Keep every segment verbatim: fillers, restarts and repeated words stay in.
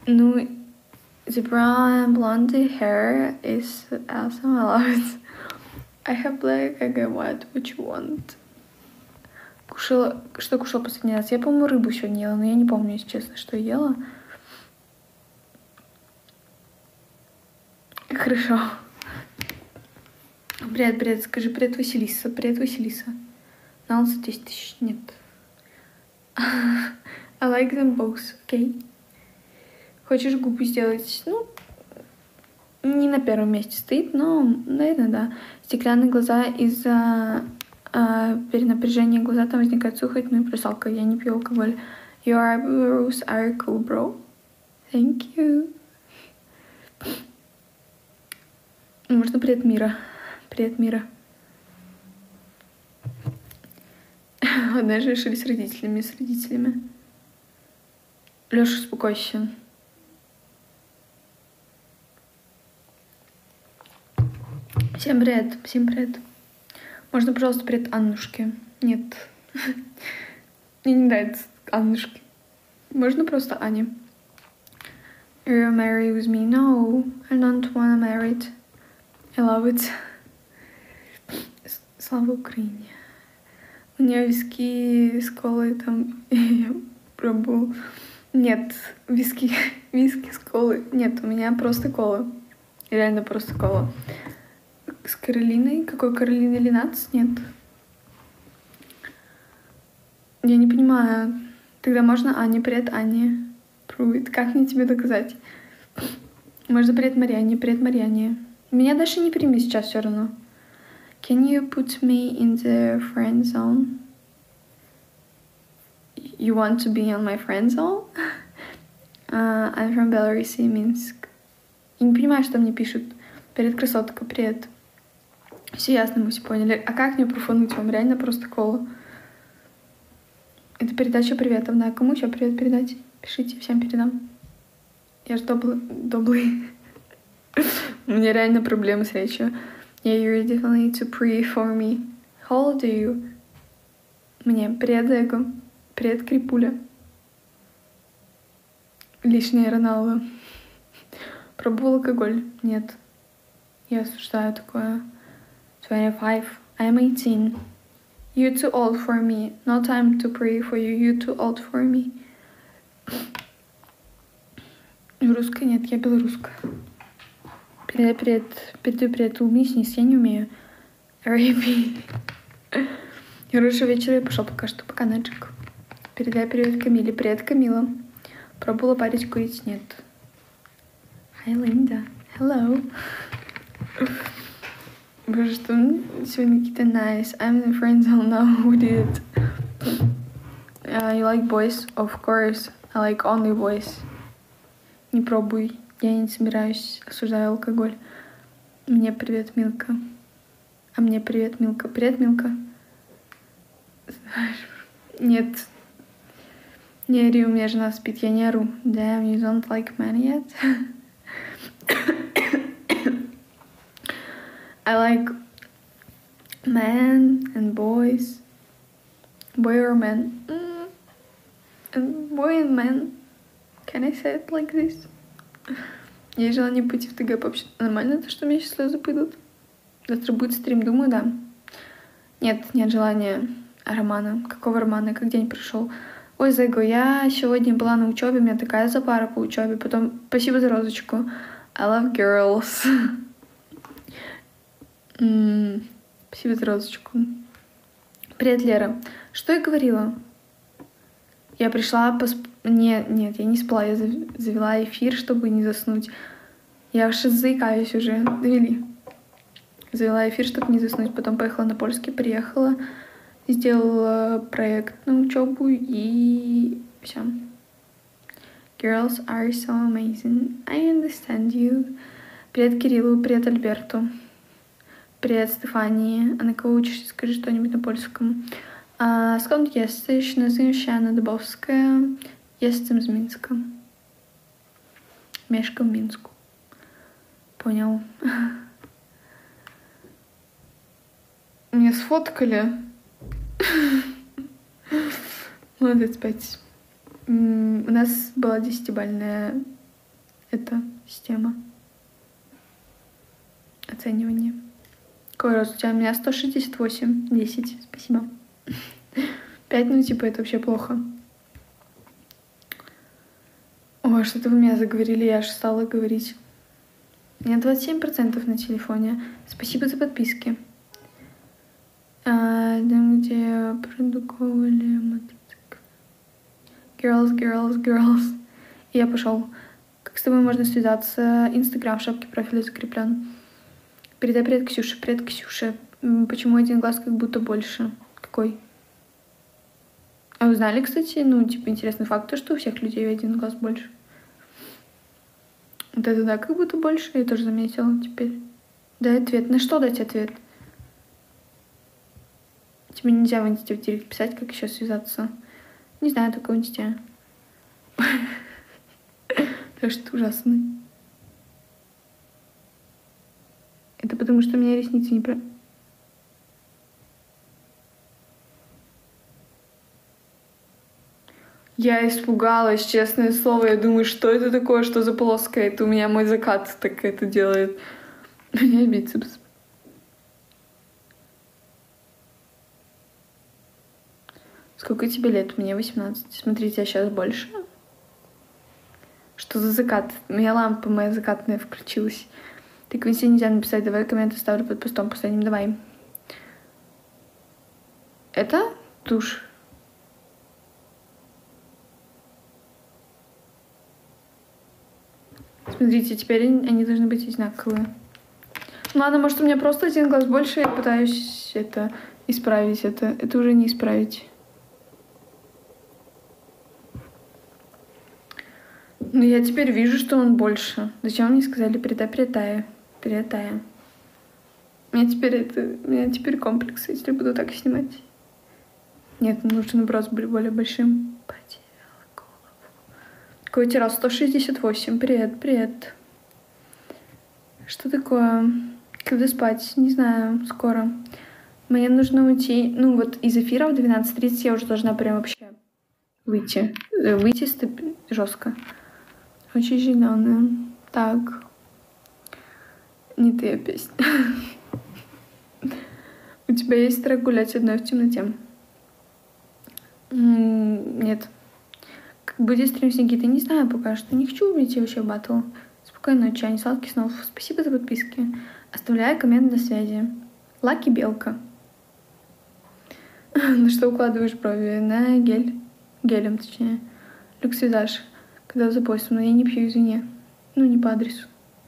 Ну, the brown blondie hair is awesome. I love it. I have black, I got white. What you want? Кушала... Что кушала последний раз? Я, по-моему, рыбу сегодня ела, но я не помню, если честно, что я ела. Хорошо. Привет, привет. Скажи привет, Василиса. Привет, Василиса. На улице десять тысяч. Нет. I like them both, окей? Okay? Хочешь губы сделать? Ну, не на первом месте стоит, но, наверное, да. Стеклянные глаза из-за э, перенапряжения глаза там возникает сухоть, ну и плюс алкоголь. Я не пью алкоголь. Your eyebrows are cool, bro. Thank you. Можно привет, Мира. Привет, Мира. Однажды решили с родителями, с родителями. Лёша, успокойся. Всем привет, всем привет. Можно, пожалуйста, привет Аннушке? Нет. Мне не нравится Аннушке. Можно просто Ане? You're married with me? No, I don't wanna marry it. I love it. Слава Украине. У нее виски с колой там. Я пробовал. Нет, виски, виски с колой. Нет, у меня просто кола. Реально просто кола. С Каролиной? Какой Каролиной Линац? Нет. Я не понимаю. Тогда можно Ане. Привет, Ане. Pruitt. Как мне тебе доказать? Можно привет Марьяне. Привет, Марьяне. Меня даже не прими сейчас все равно. Can you put me in the friend zone? You want to be on my friend zone? uh, I'm from Belarus, Minsk. Я не понимаю, что мне пишут. Привет, красотка, привет. Все ясно, мы все поняли. А как мне профануть вам? Реально просто кола. Это передача приветовная. Кому еще привет передать? Пишите, всем передам. Я же доблый. доблый. У меня реально проблемы с речью. Yeah, you're definitely too pretty for me. How old are you? Мне привет, Зайку. Привет, Крипуля. Лишнее Роналдо. Пробовал алкоголь? Нет. Я осуждаю такое. twenty-five. I'm eighteen. You're too old for me. No time to pray for you. You're too old for me. Русская? Нет, я белорусская. Привет, привет. Передаю привет. Улыбнись, низ. Я не умею. Рэйби. Хорошего вечера. Я пошел пока что. Пока, Наджик. Передай привет Камиле. Привет, Камила. Пробовала парить, курить? Нет. Hi, Linda. Hello. Боже, что сегодня какие-то nice. I'm in the friend zone now. Who did it? Uh, you like boys? Of course. I like only boys. Не пробуй. Я не собираюсь. Осуждаю алкоголь. Мне привет, Милка. А мне привет, Милка. Привет, Милка. Нет. Не ори, у меня жена спит. Я не ору. Damn, you don't like men yet? I like men and boys. Boy or man. Mm. And boy and man. Can I say it like this? Есть желание пойти в ТГ пообщаться. Нормально то, что у меня сейчас слезы пойдут? Завтра будет стрим, думаю, да. Нет, нет желания романа. Какого романа? Как день прошел? Ой, Зайго, я сегодня была на учебе, у меня такая запара по учебе. Потом спасибо за розочку. I love girls. Mm, спасибо за розочку. Привет, Лера. Что я говорила? Я пришла посп... Нет, нет, я не спала, я завела эфир, чтобы не заснуть. Я уж заикаюсь уже. Довели. Завела эфир, чтобы не заснуть. Потом поехала на польский, приехала, сделала проект на учебу и все. Girls are so amazing. I understand you. Привет Кириллу, привет Альберту. Привет Стефании. А на кого учишься? Скажи что-нибудь на польском. A skąd jesteś? Nazywam się Anna Dybowska. Jestem z Mińska. Mieszkam w Mińsku. Понял. Меня сфоткали. Молодец, пять. У нас была десятибалльная эта система оценивания. Какой рост у тебя? У меня сто шестьдесят восемь, десять. Спасибо. пять, ну типа это вообще плохо. Ой, что-то вы меня заговорили, я аж стала говорить. У меня двадцать семь процентов на телефоне. Спасибо за подписки. А, там, где продуковали мотоцикл. Girls, girls, girls. И я пошел. Как с тобой можно связаться? Инстаграм в шапке профиля закреплен. Передай привет Ксюше. Привет, Ксюше. Почему один глаз как будто больше? Какой? А вы знали, кстати, ну, типа, интересный факт, то, что у всех людей один глаз больше? Вот это да, как будто больше. Я тоже заметила теперь. Дай ответ. На что дать ответ? Тебе нельзя в инсте в директ писать, как еще связаться. Не знаю, только в инсте. Потому что ты ужасный. Это потому, что у меня ресницы не про... Я испугалась, честное слово. Я думаю, что это такое, что за полоска? Это у меня мой закат так это делает. У меня бицепс. Сколько тебе лет? Мне восемнадцать. Смотрите, а сейчас больше. Что за закат? У меня лампа моя закатная включилась. Так в инсте нельзя написать. Давай комменты ставлю под постом последним. Давай. Это тушь. Смотрите, теперь они должны быть одинаковые. Ну ладно, может у меня просто один глаз больше, я пытаюсь это исправить. Это, это уже не исправить. Но я теперь вижу, что он больше. Зачем мне сказали передай, передай, передай. У меня теперь это, у меня теперь комплексы, если буду так снимать. Нет, нужно наоборот быть более большим. Потеряла голову. Какой у тебя раз? сто шестьдесят восемь. Привет, привет. Что такое? Когда спать? Не знаю, скоро. Мне нужно уйти. Ну вот из эфира в двенадцать тридцать я уже должна прям вообще выйти. Выйти жестко. Очень зеленая. Так. Не ты песня. У тебя есть страх гулять одной в темноте? Нет. Как будет стрим с Никитой? Не знаю пока что. Не хочу уйти вообще в батл. Спокойной ночи, а не сладких снов. Спасибо за подписки. Оставляю коммент на связи. Лаки Белка. На что укладываешь брови? На гель. Гелем, точнее. Люкс Визаж. Когда запостим, но я не пью, извини. Ну, не по адресу.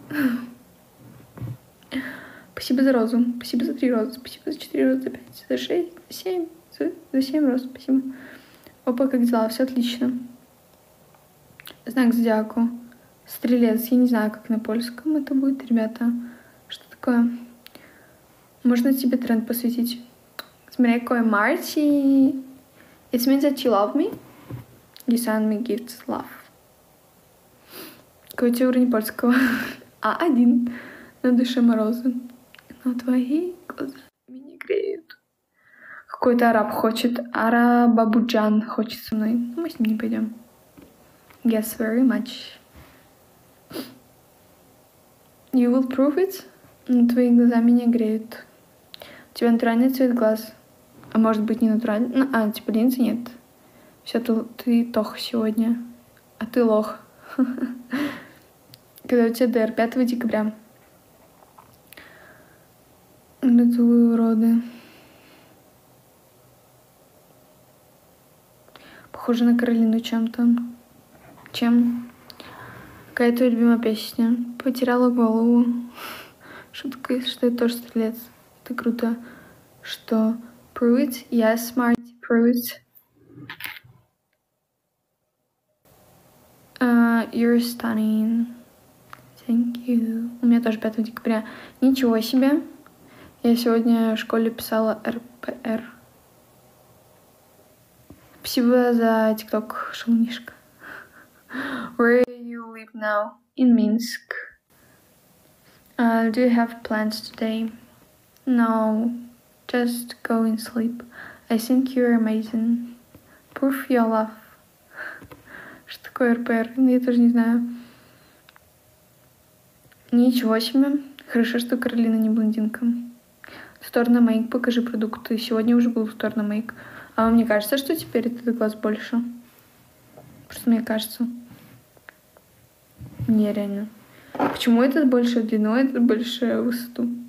Спасибо за розу. Спасибо за три розы. Спасибо за четыре розы, за пять, за шесть, за семь. За, за семь роз. Спасибо. Опа, как дела? Все отлично. Знак зодиаку. Стрелец. Я не знаю, как на польском это будет, ребята. Что такое? Можно тебе тренд посвятить? Смотри, какой Марти. It means that you love me. You send me gifts, love. Какой у тебя уровень польского? А один. На душе морозы. Но твои глаза меня греют. Какой-то араб хочет. Арабабуджан хочет со мной. Ну, мы с ним не пойдем. Yes, very much. You will prove it? Но твои глаза меня греют. У тебя натуральный цвет глаз. А может быть не натуральный? А, типа линзы нет. Все, ты, ты тох сегодня. А ты лох. Когда у тебя ДР? пятого декабря. Гратулую, уроды. Похоже на Каролину чем-то. Чем? Какая твоя любимая песня? Потеряла голову. Шутка, что я тоже стрелец. Это круто. Что? Prove it? Yes, Marty, prove it. Uh, you're stunning. Thank you. У меня тоже пятого декабря. Ничего себе. Я сегодня в школе писала эр пэ эр. Спасибо за тикток, шумнишка. Where do you live now? In Minsk. Uh, do you have plans today? No. Just go and sleep. I think you're amazing. Proof your love. Что такое эр пэ эр? Ну, я тоже не знаю. Ничего себе. Хорошо, что Каролина не блондинка. Сторона Мейк, покажи продукты. Сегодня уже был Сторона Мейк. А вам не кажется, что теперь этот глаз больше? Просто мне кажется. Не, реально. Почему этот больше в длину, а этот больше в высоту?